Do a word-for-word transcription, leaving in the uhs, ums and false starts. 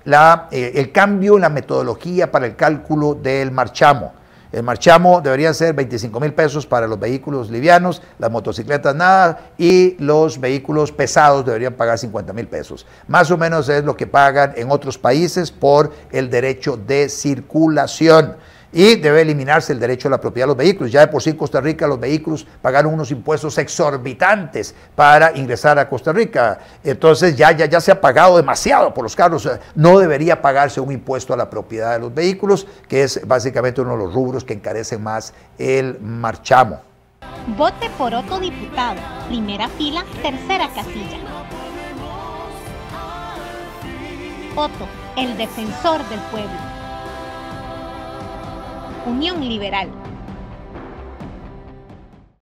la, eh, el cambio en la metodología para el cálculo del marchamo. El marchamo debería ser veinticinco mil pesos para los vehículos livianos, las motocicletas nada, y los vehículos pesados deberían pagar cincuenta mil pesos. Más o menos es lo que pagan en otros países por el derecho de circulación. Y debe eliminarse el derecho a la propiedad de los vehículos. Ya de por sí en Costa Rica los vehículos pagaron unos impuestos exorbitantes para ingresar a Costa Rica. Entonces ya, ya, ya se ha pagado demasiado por los carros. No debería pagarse un impuesto a la propiedad de los vehículos, que es básicamente uno de los rubros que encarecen más el marchamo. Vote por Otto diputado, primera fila, tercera casilla. Otto, el defensor del pueblo. Unión Liberal.